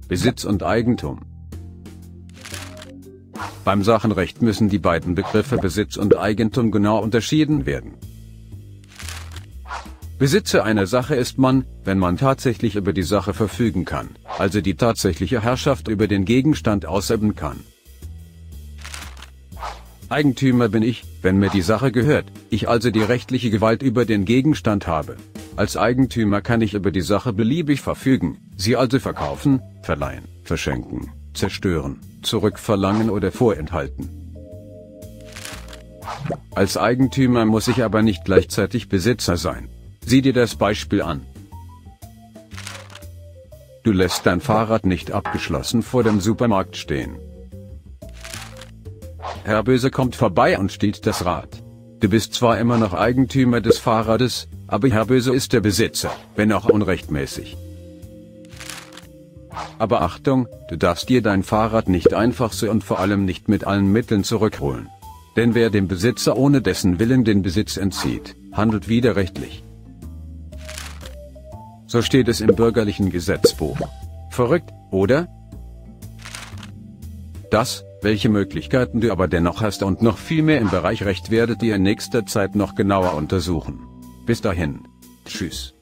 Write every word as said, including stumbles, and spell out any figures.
Besitz und Eigentum. Beim Sachenrecht müssen die beiden Begriffe Besitz und Eigentum genau unterschieden werden. Besitzer einer Sache ist man, wenn man tatsächlich über die Sache verfügen kann, also die tatsächliche Herrschaft über den Gegenstand ausüben kann. Eigentümer bin ich, wenn mir die Sache gehört, ich also die rechtliche Gewalt über den Gegenstand habe. Als Eigentümer kann ich über die Sache beliebig verfügen, sie also verkaufen, verleihen, verschenken, zerstören, zurückverlangen oder vorenthalten. Als Eigentümer muss ich aber nicht gleichzeitig Besitzer sein. Sieh dir das Beispiel an. Du lässt dein Fahrrad nicht abgeschlossen vor dem Supermarkt stehen. Herr Böse kommt vorbei und stiehlt das Rad. Du bist zwar immer noch Eigentümer des Fahrrades, aber Herr Böse ist der Besitzer, wenn auch unrechtmäßig. Aber Achtung, du darfst dir dein Fahrrad nicht einfach so und vor allem nicht mit allen Mitteln zurückholen. Denn wer dem Besitzer ohne dessen Willen den Besitz entzieht, handelt widerrechtlich. So steht es im bürgerlichen Gesetzbuch. Verrückt, oder? Das, welche Möglichkeiten du aber dennoch hast und noch viel mehr im Bereich Recht werdet ihr in nächster Zeit noch genauer untersuchen. Bis dahin. Tschüss.